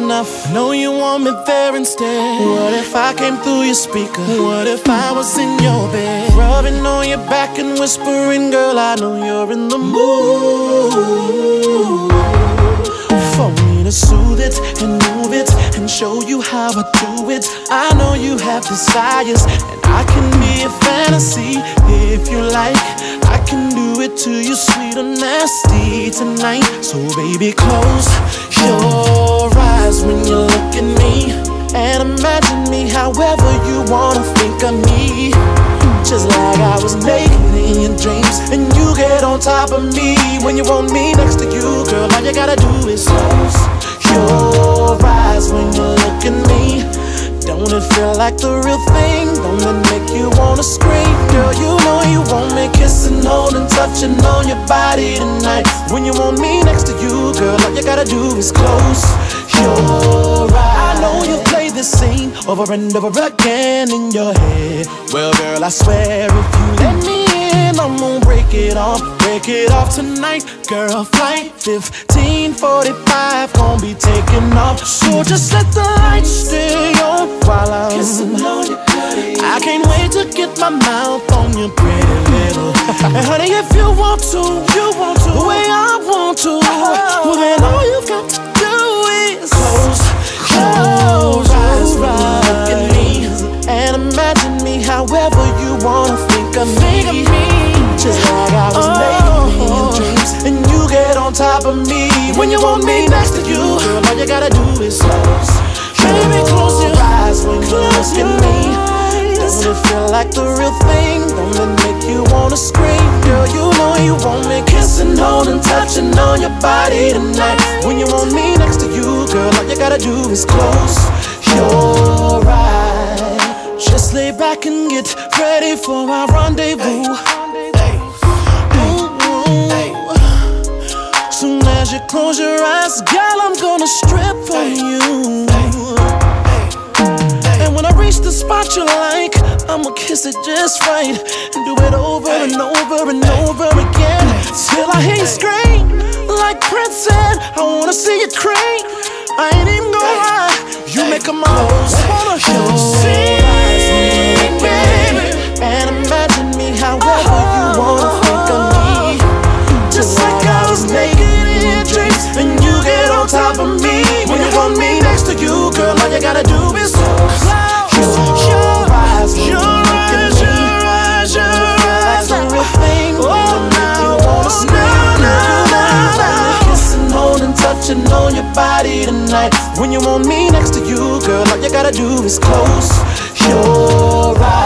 enough. Know you want me there instead. What if I came through your speaker? What if I was in your bed, rubbing on your back and whispering, girl, I know you're in the mood for me to soothe it and move it and show you how I do it. I know you have desires, and I can be a fantasy if you like. I can do it to you sweet or nasty tonight. So baby, close your eyes when you look at me, and imagine me however you wanna think of me. Just like I was naked in your dreams, and you get on top of me when you want me next to you. Girl, all you gotta do is close your eyes when you look at me. Don't it feel like the real thing? Don't it make you wanna scream? Girl, you know you want me kissing, holding, touching on your body tonight. When you want me next to you, girl, all you gotta do is close your eyes. I know you play this scene over and over again in your head. Well, girl, I swear if you let me in, I'm gonna break it off tonight. Girl, flight 1545 gonna be taking off. So just let the lights stay on while I'm kissing on your body. I can't wait to get my mouth on your pretty little. And honey, if you want to, the way I want to, well then all you've got to do is close your eyes when you look at me, and imagine me however you wanna think of me. Just like I was naked in your dreams, and you get on top of me when you want me next to you. Girl, all you gotta do is close your eyes when you look at me. Don't it feel like the real thing? Don't it make you wanna scream? Girl, you know you want me kissing, holding, touching on your body tonight. When you want me next to you, girl, all you gotta do is close your eyes. Just lay back and get ready for our rendezvous. Soon as you close your eyes, girl, I'm gonna strip for you. And when I reach the spot you like, I'ma kiss it just right, and do it over and over and over again, till I hear you scream like Prince said, I wanna see you cream. I ain't even gonna lie, you make 'em all wanna sing, baby. And imagine me however you wanna think of me. Just like I was naked in your dreams, and you get on top of me when you want me next to you. Girl, all you gotta do is close your eyes when you look at me. That's the real thing. Oh, now, kissing, holding, touching on your body tonight. When you want me next to you, girl, all you gotta do is close your eyes.